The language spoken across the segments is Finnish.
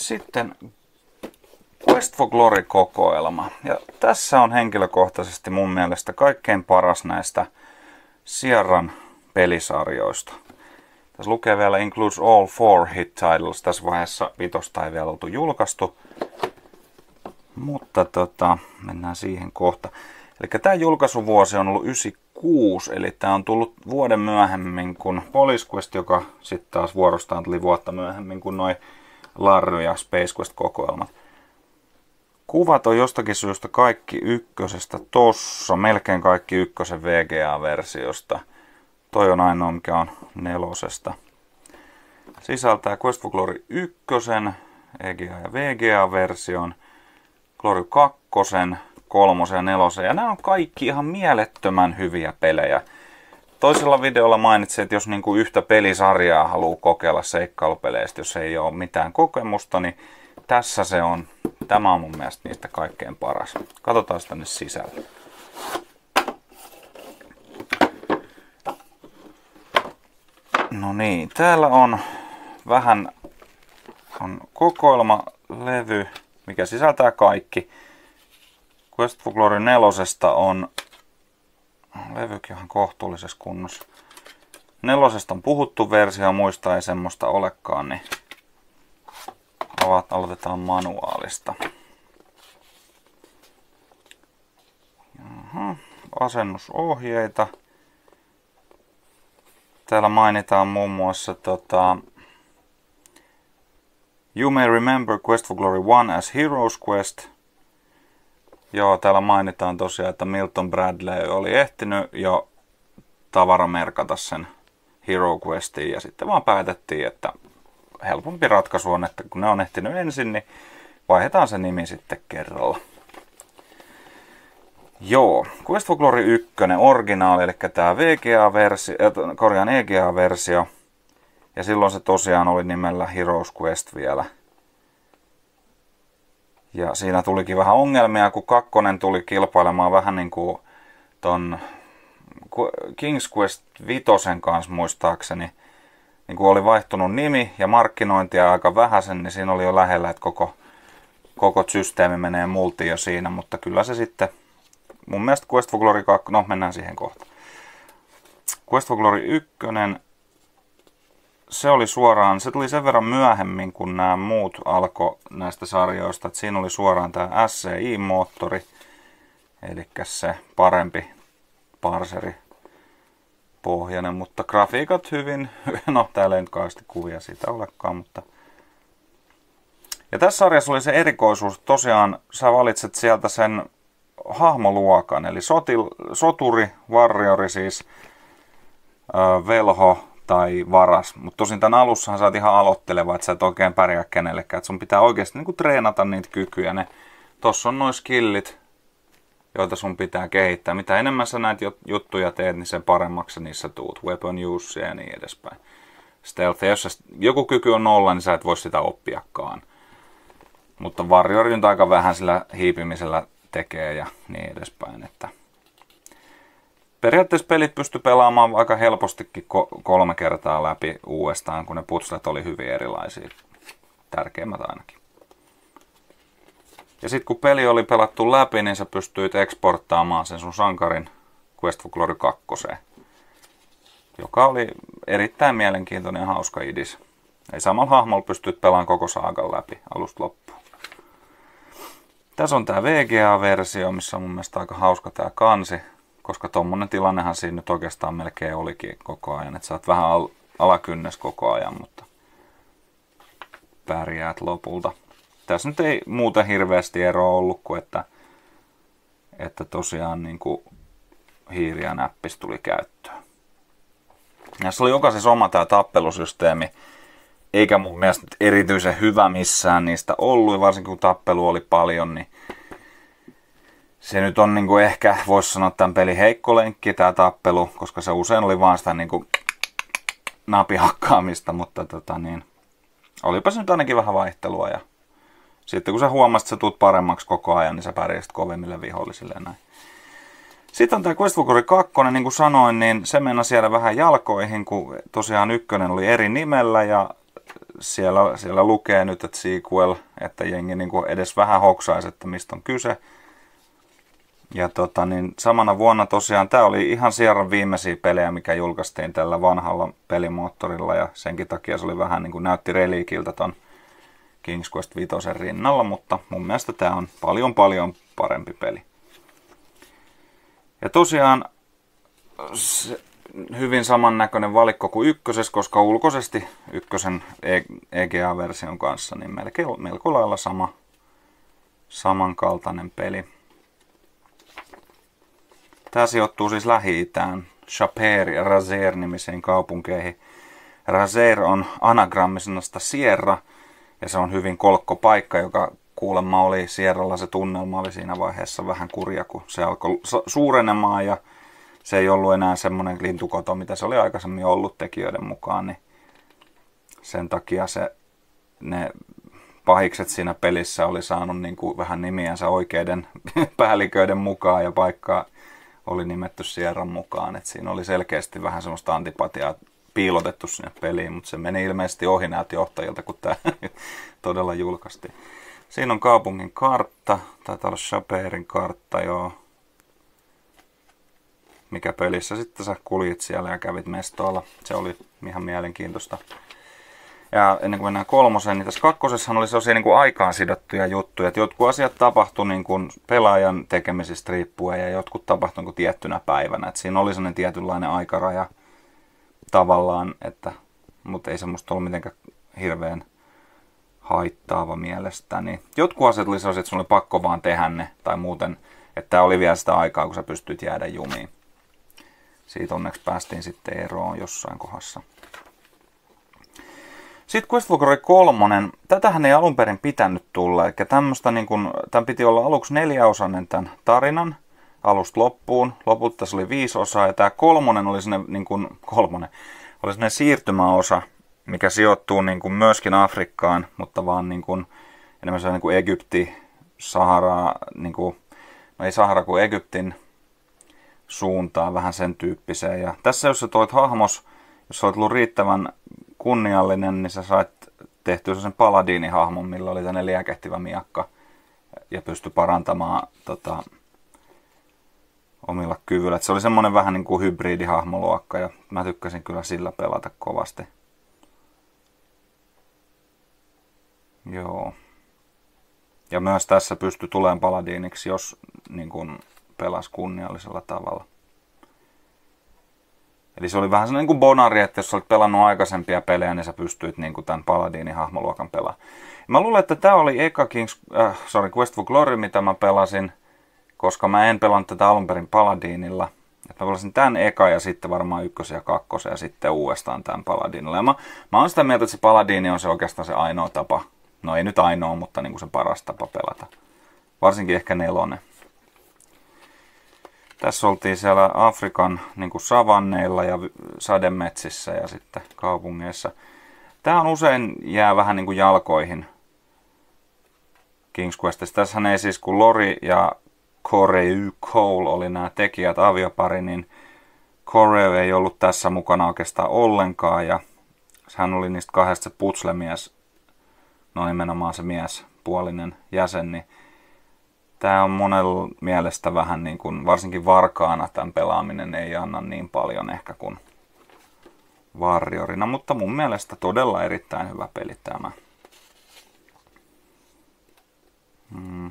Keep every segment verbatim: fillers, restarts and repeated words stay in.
Sitten Quest for Glory-kokoelma. Ja tässä on henkilökohtaisesti mun mielestä kaikkein paras näistä Sierran pelisarjoista. Tässä lukee vielä Includes all four hit titles. Tässä vaiheessa vitosta ei vielä oltu julkaistu. Mutta tota, mennään siihen kohta. Eli tämä julkaisuvuosi on ollut yhdeksänkymmentäkuusi, eli tämä on tullut vuoden myöhemmin kuin Police Quest, joka sitten taas vuorostaan tuli vuotta myöhemmin kuin noi Larry ja Space Quest-kokoelmat. Kuvat on jostakin syystä kaikki ykkösestä tossa, melkein kaikki ykkösen V G A-versiosta. Toi on ainoa, mikä on nelosesta. Sisältää Quest for Glory ykkösen, E G A ja V G A-version, Glory kakkosen, kolmosen ja nelosen. Ja nämä on kaikki ihan mielettömän hyviä pelejä. Toisella videolla mainitsin, että jos niinku yhtä pelisarjaa haluaa kokeilla seikkailupeleistä, jos ei ole mitään kokemusta, niin tässä se on. Tämä on mun mielestä niistä kaikkein paras. Katsotaan tänne sisälle. No niin, täällä on vähän on kokoelmalevy, mikä sisältää kaikki. Quest for Glory nelosesta on levykin ihan kohtuullisessa kunnossa. Nelosesta on puhuttu versio, muista ei semmoista olekaan, niin aloitetaan manuaalista. Jaha, asennusohjeita. Täällä mainitaan muun muassa tota, You may remember Quest for Glory one as Heroes Quest. Joo, täällä mainitaan tosiaan, että Milton Bradley oli ehtinyt jo tavaramerkata sen Hero Questiin ja sitten vaan päätettiin, että helpompi ratkaisu on, että kun ne on ehtinyt ensin, niin vaihdetaan se nimi sitten kerralla. Joo, Quest for Glory yksi, originaali, eli tämä V G A-versio, korjaan E G A-versio. Ja silloin se tosiaan oli nimellä Heroes Quest vielä. Ja siinä tulikin vähän ongelmia, kun kakkonen tuli kilpailemaan vähän niin kuin ton King's Quest vitosen kanssa muistaakseni. Niin kuin oli vaihtunut nimi ja markkinointia aika vähäsen, niin siinä oli jo lähellä, että koko, koko systeemi menee multiin jo siinä. Mutta kyllä se sitten, mun mielestä Quest for Glory kaksi, no mennään siihen kohta. Quest for Glory yksi, se oli suoraan, se tuli sen verran myöhemmin, kun nämä muut alkoi näistä sarjoista, että siinä oli suoraan tämä S C I-moottori, eli se parempi parseri pohjainen, mutta grafiikat hyvin, no täällä ei nyt kauheasti kuvia siitä olekaan, mutta ja tässä sarjassa oli se erikoisuus, tosiaan sä valitset sieltä sen hahmoluokan, eli sotil, soturi, warriori siis, ö, velho tai varas, mutta tosin tämän alussahan sä oot ihan aloitteleva, että sä et oikein pärjää kenellekään, että sun pitää oikeasti niinku treenata niitä kykyjä, ne, tossa on noi skillit, joita sun pitää kehittää. Mitä enemmän sä näitä juttuja teet, niin sen paremmaksi niissä tuut. Weapon use ja niin edespäin. Stealth. Jos sä, joku kyky on nolla, niin sä et voi sitä oppiakaan. Mutta warriori nyt aika vähän sillä hiipimisellä tekee ja niin edespäin. Että periaatteessa pelit pystyi pelaamaan aika helpostikin kolme kertaa läpi uudestaan, kun ne putslet oli hyvin erilaisia. Tärkeimmät ainakin. Ja sitten kun peli oli pelattu läpi, niin sä pystyit eksporttaamaan sen sun sankarin Quest for Glory kaksi, joka oli erittäin mielenkiintoinen ja hauska idis. Ei samalla hahmolla pystyt pelaamaan koko saagan läpi alusta loppuun. Tässä on tää V G A-versio, missä on mun mielestä aika hauska tää kansi, koska tommonen tilannehan siinä nyt oikeastaan melkein olikin koko ajan, että sä oot vähän al- alakynnes koko ajan, mutta pärjäät lopulta. Tässä nyt ei muuten hirveästi eroa ollut kuin, että, että tosiaan niin kuin hiiri ja näppis tuli käyttöön. Tässä oli jokaisessa oma tämä tappelusysteemi, eikä mun mielestä erityisen hyvä missään niistä ollut, ja varsinkin kun tappelu oli paljon, niin se nyt on niin kuin ehkä, voisi sanoa tämän pelin heikko lenkki, tämä tappelu, koska se usein oli vaan sitä niin kuin napihakkaamista, mutta tota niin, olipa se nyt ainakin vähän vaihtelua, ja sitten kun sä huomasit, että sä tuut paremmaksi koko ajan, niin sä pärjäsit kovemmille vihollisille ja näin. Sitten on tämä Quest for Glory kaksi, niin kuin sanoin, niin se mennä siellä vähän jalkoihin, kun tosiaan ykkönen oli eri nimellä ja siellä, siellä lukee nyt, että sequel, että jengi niin kuin edes vähän hoksaisi, että mistä on kyse. Ja tota, niin samana vuonna tosiaan tämä oli ihan Sierran viimeisiä pelejä, mikä julkaistiin tällä vanhalla pelimoottorilla, ja senkin takia se oli vähän niin kuin näytti reliikiltä ton King's Quest viisi rinnalla, mutta mun mielestä tämä on paljon paljon parempi peli. Ja tosiaan se, hyvin samannäköinen valikko kuin ykkösessä, koska ulkoisesti ykkösen E G A-version kanssa niin melkein, melko lailla sama, samankaltainen peli. Tämä sijoittuu siis Lähi-Itään, Chaper ja Razer nimisiin kaupunkeihin. Razer on anagrammisanasta Sierra, ja se on hyvin kolkko paikka, joka kuulemma oli Sierralla, se tunnelma oli siinä vaiheessa vähän kurja, kun se alkoi suurenemaan ja se ei ollut enää semmoinen lintukoto, mitä se oli aikaisemmin ollut tekijöiden mukaan, niin sen takia se, ne pahikset siinä pelissä oli saanut niin kuin vähän nimiänsä oikeiden päälliköiden mukaan ja paikkaa oli nimetty Sierran mukaan, että siinä oli selkeästi vähän semmoista antipatiaa piilotettu sinne peliin, mutta se meni ilmeisesti ohi näiltä johtajilta, kun tämä todella julkaistiin. Siinä on kaupungin kartta, taitaa olla Chaperin kartta, joo. Mikä pelissä sitten sä kuljit siellä ja kävit mestoilla. Se oli ihan mielenkiintoista. Ja ennen kuin mennään kolmoseen, niin tässä kakkosessahan oli sellaisia niin kuin aikaan sidottuja juttuja, että jotkut asiat tapahtui niin kuin pelaajan tekemisistä riippuen ja jotkut tapahtui niin kuin tiettynä päivänä. Että siinä oli sellainen tietynlainen aikaraja tavallaan, että, mutta ei semmoista ollut mitenkään hirveän haittaava mielestäni. Jotkut asiat oli sellaisia, että sun oli pakko vaan tehdä ne, tai muuten, että tämä oli vielä sitä aikaa, kun sä pystyt jäädä jumiin. Siitä onneksi päästiin sitten eroon jossain kohdassa. Sitten Quest for Glory kolme, tätähän ei alun perin pitänyt tulla, eli tämmöistä niin kuin, tämän piti olla aluksi neljäosainen tämän tarinan, alusta loppuun, lopulta se oli viisi osaa, ja tämä kolmonen oli sinne, niin kuin, kolmonen, oli sinne siirtymäosa, mikä sijoittuu niin kuin myöskin Afrikkaan, mutta vaan niin kuin, enemmän se niin kuin Egypti, Sahara, niin kuin, no ei Sahara kuin Egyptin suuntaan, vähän sen tyyppiseen. Ja tässä jos sä toit hahmos, jos sä olet ollut riittävän kunniallinen, niin sä sait tehtyä sen paladiinihahmon, millä oli tänne liekehtivä miakka ja pystyi parantamaan tota, omilla kyvyillä. Et se oli semmoinen vähän niin kuin hybridihahmoluokka ja mä tykkäsin kyllä sillä pelata kovasti. Joo. Ja myös tässä pystyi tulemaan paladiiniksi, jos niin kuin pelasi kunniallisella tavalla. Eli se oli vähän sellainen niin kuin bonari, että jos olet pelannut aikaisempia pelejä, niin sä pystyit niin kuin tämän paladiinihahmoluokan pelaamaan. Mä luulen, että tämä oli eka King's, äh, sorry, Quest for Glory, mitä mä pelasin, koska mä en pelannut tätä alun perin paladiinilla. Että mä pelasin tämän eka ja sitten varmaan ykkösen ja kakkosen ja sitten uudestaan tämän paladiinilla. Ja mä, mä oon sitä mieltä, että se paladiini on se oikeastaan se ainoa tapa. No ei nyt ainoa, mutta niin kuin se paras tapa pelata. Varsinkin ehkä nelonen. Tässä oltiin siellä Afrikan niin kuin savanneilla ja sademetsissä ja sitten kaupungeissa. Tämä on usein jää vähän niin kuin jalkoihin King's Questissa. Tässähän ei siis, kun Lori ja Corey Cole oli nämä tekijät aviopari, niin Corey ei ollut tässä mukana oikeastaan ollenkaan. Ja hän oli niistä kahdesta se putslemies, no nimenomaan se miespuolinen jäsen, niin tämä on monella mielestä vähän niin kuin, varsinkin varkaana tämän pelaaminen ei anna niin paljon ehkä kuin Warriorina, mutta mun mielestä todella erittäin hyvä peli tämä. Hmm.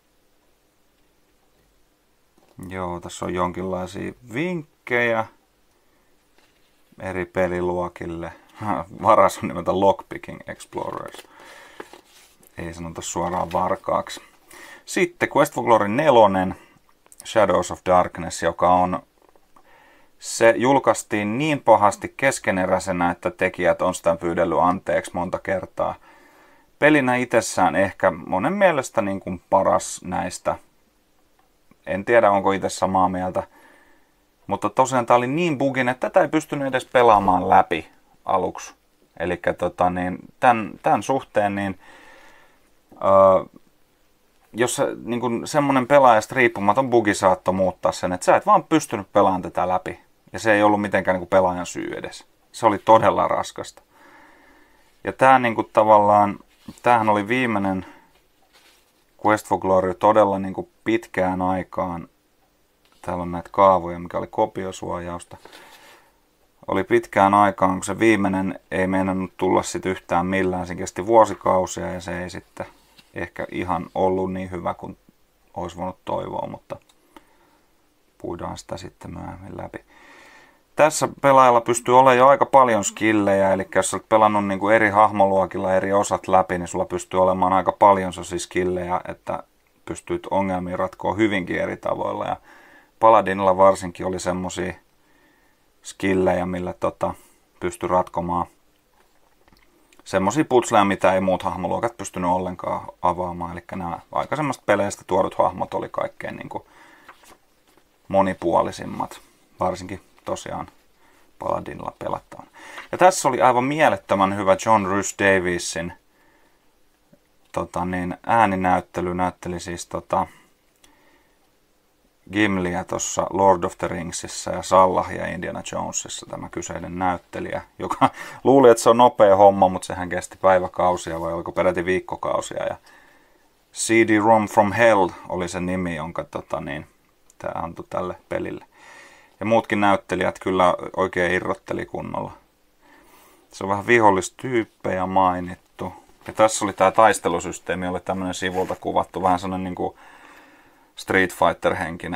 Joo, tässä on jonkinlaisia vinkkejä eri peliluokille. Varas on nimeltä Lockpicking Explorers. Ei sanota suoraan varkaaksi. Sitten Quest for Glory neljä, Shadows of Darkness, joka on, se julkaistiin niin pahasti keskeneräisenä, että tekijät on sitä pyydellyt anteeksi monta kertaa. Pelinä itsessään ehkä monen mielestä niin kuin paras näistä. En tiedä, onko itse samaa mieltä. Mutta tosiaan tämä oli niin bugin, että tätä ei pystynyt edes pelaamaan läpi aluksi. Eli tota, niin, tämän, tämän suhteen niin... Öö, jos niin kuin semmoinen pelaajasta riippumaton bugi saattoi muuttaa sen, että sä et vaan pystynyt pelaamaan tätä läpi. Ja se ei ollut mitenkään niin kuin pelaajan syy edes. Se oli todella raskasta. Ja tää niinku tavallaan, tämähän oli viimeinen Quest for Glory todella niinku pitkään aikaan. Täällä on näitä kaavoja, mikä oli kopiosuojausta. Oli pitkään aikaan, kun se viimeinen ei meinannut tulla sit yhtään millään. Se kesti vuosikausia ja se ei sitten ehkä ihan ollut niin hyvä kuin olisi voinut toivoa, mutta puidaan sitä sitten myöhemmin läpi. Tässä pelaajalla pystyy olemaan jo aika paljon skillejä, eli jos olet pelannut niin kuin eri hahmoluokilla eri osat läpi, niin sulla pystyy olemaan aika paljon sellaisia skillejä, että pystyt ongelmiin ratkoa hyvinkin eri tavoilla. Ja Paladinilla varsinkin oli semmosia skillejä, millä tota, pystyi ratkomaan semmosia putsleja, mitä ei muut hahmoluokat pystynyt ollenkaan avaamaan. Eli nämä aikaisemmasta peleistä tuodut hahmot oli kaikkein niin kuin monipuolisimmat, varsinkin tosiaan Paladinilla pelattavan. Ja tässä oli aivan mielettömän hyvä John Rhys Davisin tota niin, ääninäyttely. Näytteli siis tota, Gimliä tuossa Lord of the Ringsissa ja Sallahia Indiana Jonesissa, tämä kyseinen näyttelijä, joka luuli, että se on nopea homma, mutta sehän kesti päiväkausia vai oliko peräti viikkokausia. Ja C D-ROM from Hell oli se nimi, jonka tota, niin, tämä antoi tälle pelille. Ja muutkin näyttelijät kyllä oikein irrotteli kunnolla. Se on vähän vihollistyyppejä mainittu. Ja tässä oli tämä taistelusysteemi, oli tämmöinen sivulta kuvattu, vähän sellainen niin kuin Street Fighter-henkinen.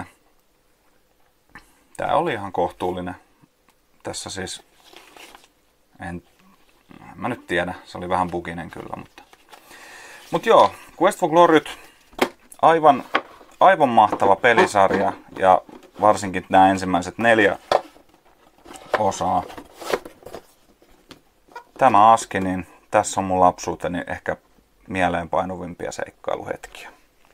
Tämä oli ihan kohtuullinen. Tässä siis, en mä nyt tiedä, se oli vähän buginen kyllä, mutta. Mut joo, Quest for Gloryt, aivan, aivan mahtava pelisarja ja varsinkin nämä ensimmäiset neljä osaa. Tämä aski, niin tässä on mun lapsuuteni ehkä mieleenpainuvimpia seikkailuhetkiä.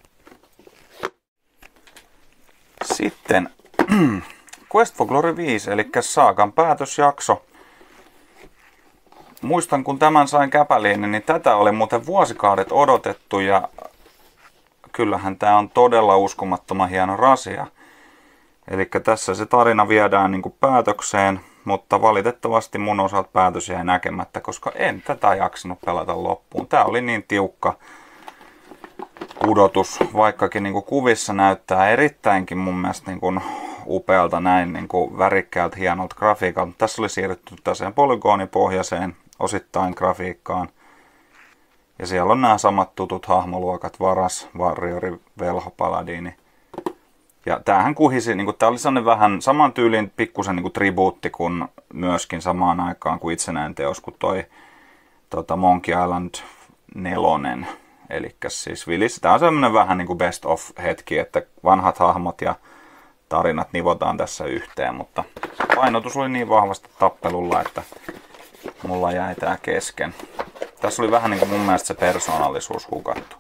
Sitten Quest for Glory viisi, eli saagan päätösjakso. Muistan, kun tämän sain käpäliin, niin tätä oli muuten vuosikaudet odotettu ja kyllähän tämä on todella uskomattoman hieno rasia. Eli tässä se tarina viedään niin kuin päätökseen, mutta valitettavasti mun osalta päätös jäi näkemättä, koska en tätä jaksanut pelata loppuun. Tämä oli niin tiukka pudotus, vaikkakin niin kuin kuvissa näyttää erittäinkin mun mielestä niin kuin upealta näin niin kuin värikkäältä hienolta grafiikalta. Tässä oli siirrytty täseen polygoonipohjaiseen osittain grafiikkaan. Ja siellä on nämä samat tutut hahmoluokat, Varas, Warriori, Velho, Paladini. Ja tämähän kuhisi, niin kuin, tämä oli sellainen vähän saman tyylin pikkusen niin kuin tribuutti kuin myöskin samaan aikaan kuin itsenäinen teos kuin toi tota Monkey Island nelonen. Eli siis Willis, tämä on semmoinen vähän niin kuin best of hetki, että vanhat hahmot ja tarinat nivotaan tässä yhteen, mutta painotus oli niin vahvasti tappelulla, että mulla jäi tää kesken. Tässä oli vähän niin kuin mun mielestä se persoonallisuus hukattu.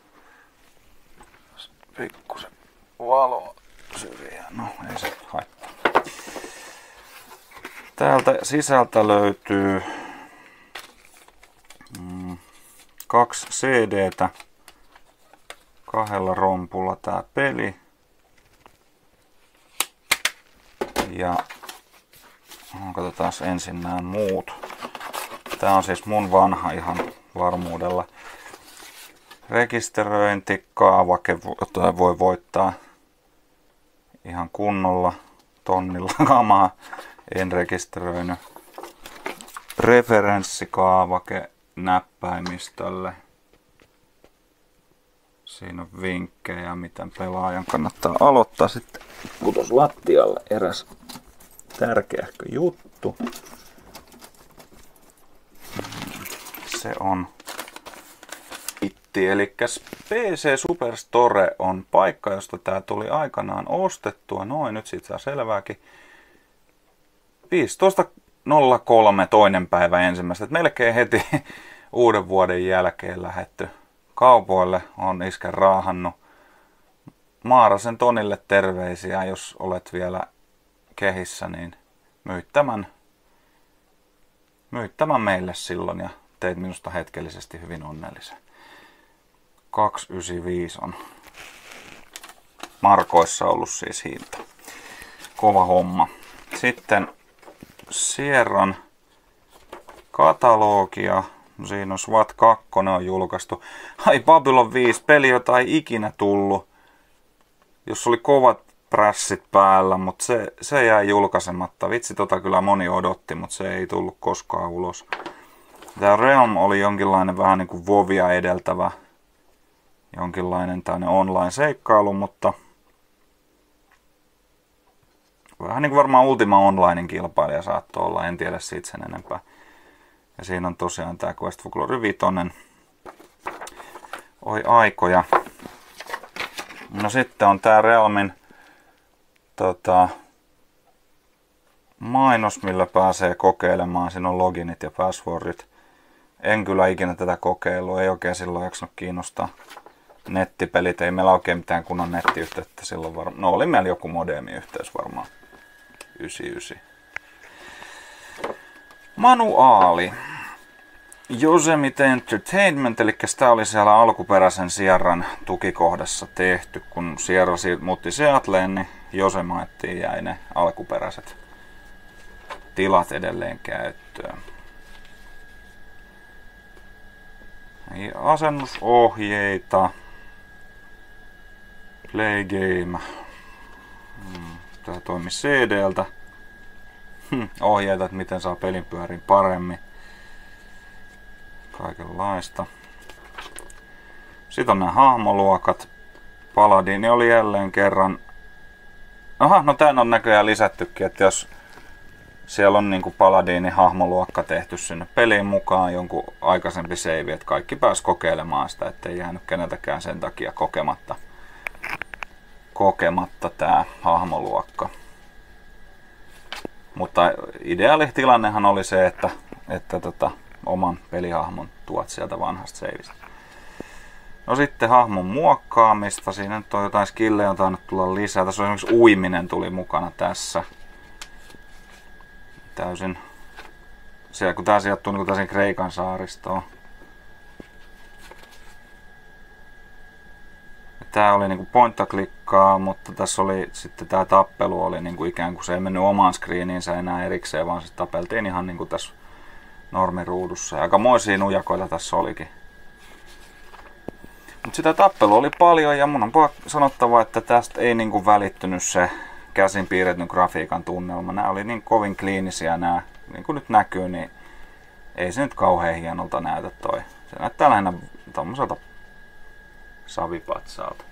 Pikkusen valo syrjään, no ei se haittaa. Täältä sisältä löytyy mm, kaksi C D:tä, kahdella rompulla tää peli. Ja katsotaan ensin nämä muut. Tää on siis mun vanha ihan varmuudella. Rekisteröintikaavake, jota voi voittaa ihan kunnolla tonnilla kamaa. En rekisteröinyt. Referenssikaavake näppäimistölle. Siinä on vinkkejä, miten pelaajan kannattaa aloittaa. Sitten putos lattialle eräs tärkeähkö juttu. Se on itti, eli P C Superstore on paikka, josta tää tuli aikanaan ostettua. Noin, nyt siitä saa selvääkin. viisitoista nolla kolme toinen päivä ensimmäistä. Et melkein heti uuden vuoden jälkeen lähetty kaupoille. On iskän raahannut. Maarasen Tonille terveisiä, jos olet vielä kehissä, niin myit tämän, myit tämän meille silloin ja teit minusta hetkellisesti hyvin onnellisen. kaksisataayhdeksänkymmentäviisi on markoissa ollut siis hinta. Kova homma. Sitten Sierran katalogia. No siinä on SWAT kaksi on julkaistu. Ai Babylon viisi, peli jota ei ikinä tullut. Jos oli kovat prässit päällä, mutta se, se jäi julkaisematta. Vitsi, tota kyllä moni odotti, mutta se ei tullut koskaan ulos. Tämä Realm oli jonkinlainen vähän niin kuin WoWia edeltävä. Jonkinlainen tämmöinen online-seikkailu, mutta vähän niin kuin varmaan Ultima Onlinein kilpailija saattoi olla, en tiedä siitä sen enempää. Ja siinä on tosiaan tämä Quest for Glory viisi. Oi aikoja. No sitten on tämä Realmin tota, mainos, millä pääsee kokeilemaan. Siinä on loginit ja passwordit. En kyllä ikinä tätä kokeilua, ei oikein silloin jaksanut kiinnostaa. Nettipelit, ei meillä oikein mitään kunnon nettiyhteyttä silloin varmaan. No oli meillä joku modemiyhteys varmaan. yhdeksänkymmentäyhdeksän. Manuaali. Yosemite Entertainment, eli tämä oli siellä alkuperäisen Sierran tukikohdassa tehty. Kun Sierra muutti Seattleen, niin Yosemite jäi ne alkuperäiset tilat edelleen käyttöön. Asennusohjeita. Play game. Tää toimii C D:ltä. Ohjeita, että miten saa pelin pyöriin paremmin. Kaikenlaista. Sitten on nämä hahmoluokat. Paladini oli jälleen kerran. Aha, no tän on näköjään lisättykin, että jos siellä on niinku Paladinin hahmoluokka tehty sinne peliin mukaan, jonkun aikaisempi save, että kaikki pääs kokeilemaan sitä, ettei jäänyt keneltäkään sen takia kokematta, kokematta tää hahmoluokka. Mutta ideaali tilannehan oli se, että, että tota, oman pelihahmon tuot sieltä vanhasta saveista. No sitten hahmon muokkaamista, siinä nyt on jotain skillejä, on tainnut tulla lisää. Tässä on esimerkiksi uiminen tuli mukana tässä. Täysin, siellä kun tää sijoittuu niin täysin Kreikan saaristoon. Tää oli niinku pointta-klikkaa, mutta tässä oli sitten tää tappelu oli niinku ikään kuin se ei mennyt omaan screeniinsä enää erikseen, vaan se tapeltiin ihan niinku tässä normiruudussa. Ja aikamoisia nujakoita tässä olikin. Mutta sitä tappelua oli paljon ja mun on sanottava, että tästä ei niinku välittynyt se käsin piirretyn grafiikan tunnelma. Nämä oli niin kovin kliinisiä nämä. Niin kuin nyt näkyy, niin ei se nyt kauhean hienolta näytä toi. Se näyttää lähinnä tommoselta savipatsaalta.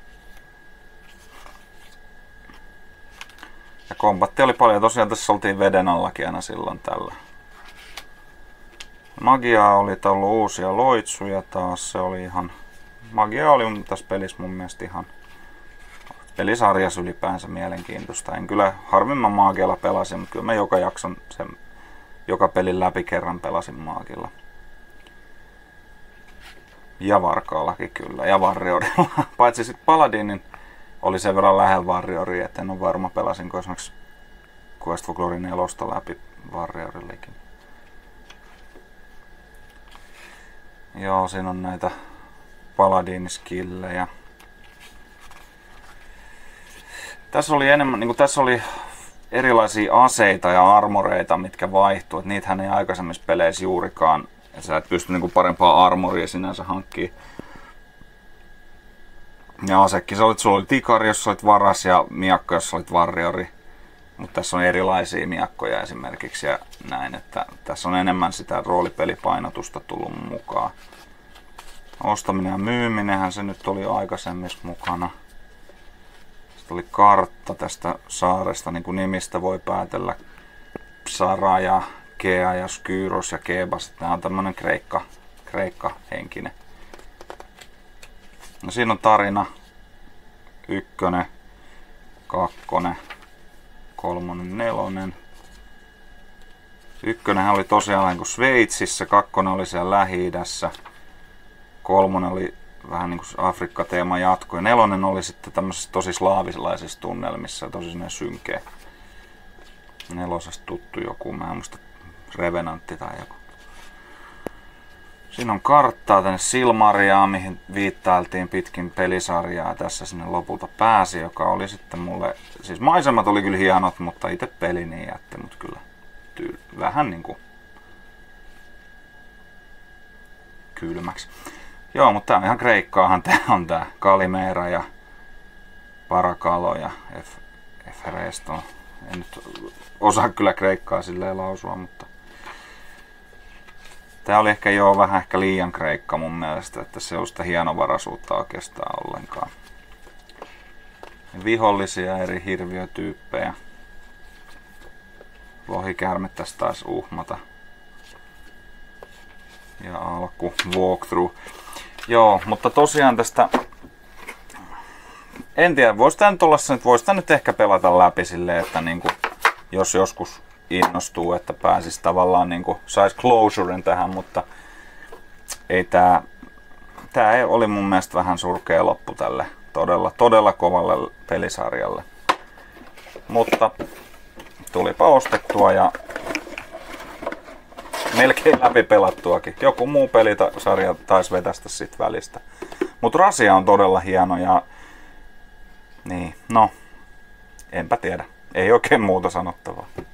Ja kombatti oli paljon. Tosiaan tässä oltiin veden allakin aina silloin tällä. Magiaa oli ollut uusia loitsuja taas. Se oli ihan... Magia oli tässä pelissä mun mielestä ihan... Pelisarjassa ylipäänsä mielenkiintoista. En kyllä harvimman maagialla pelasin, mutta kyllä mä joka jakson sen, joka pelin läpi kerran pelasin maagilla. Ja varkaallakin kyllä, ja Warriorilla. Paitsi sitten Paladinin oli sen verran lähellä Warrioria, että en ole varma pelasinko esimerkiksi Quest for Glory nelosta läpi Warriorillekin. Joo, siinä on näitä Paladin-skillejä. Tässä oli enemmän, niin kuin tässä oli erilaisia aseita ja armoreita, mitkä vaihtuu. Et niitähän ei aikaisemmissa peleissä juurikaan. Ja sä et pysty niin kuin parempaa armoria sinänsä hankkimaan. Ja asekin, se oli, sulla oli tikari, jos olit varas, ja miakka, jos olit warriori. Mutta tässä on erilaisia miakkoja esimerkiksi ja näin, että tässä on enemmän sitä roolipelipainotusta tullut mukaan. Ostaminen ja myyminenhän se nyt oli aikaisemmissa mukana. Sitten oli kartta tästä saaresta, niin kuin nimistä voi päätellä. Psara ja Kea ja Skyros ja Kebas. Tämä on tämmönen kreikka, kreikka-henkinen. No siinä on tarina. Ykkönen, kakkonen, kolmonen, nelonen. Ykkönenhän oli tosiaan niin kuin Sveitsissä, kakkonen oli siellä Lähi-idässä. Kolmonen oli vähän niin kuin Afrikka-teema jatko. Ja nelonen oli sitten tämmöisissä tosi slaavilaisissa tunnelmissa, tosi sinne synkeä. Nelosesta tuttu joku, mä en muista, Revenantti tai joku. Siinä on karttaa tänne Silmariaan, mihin viittailtiin pitkin pelisarjaa. Tässä sinne lopulta pääsi, joka oli sitten mulle... Siis maisemat oli kyllä hienot, mutta itse peli niin jätti mut kyllä tyyl... vähän niinku... kylmäksi. Joo, mutta tää on ihan kreikkaahan. Tää on tää Kalimera ja Parakalo ja Eferesto. En nyt osaa kyllä kreikkaa silleen lausua, mutta tää oli ehkä jo vähän ehkä liian kreikka mun mielestä, että se on sitä hienovaraisuutta oikeastaan ollenkaan. Vihollisia eri hirviötyyppejä. Lohikäärme tässä taas uhmata. Ja alku walkthrough. Joo, mutta tosiaan tästä en tiedä, vois tää nyt olla se, että vois tää nyt ehkä pelata läpi silleen, että niinku, jos joskus innostuu, että pääsis tavallaan niinku, sais closuren tähän, mutta ei tää, tää ei oli mun mielestä vähän surkea loppu tälle todella, todella kovalle pelisarjalle. Mutta tulipa ostettua ja melkein läpi pelattuakin. Joku muu pelisarja taisi vetästä sit välistä. Mut Rasia on todella hieno ja niin, no, enpä tiedä. Ei oikein muuta sanottavaa.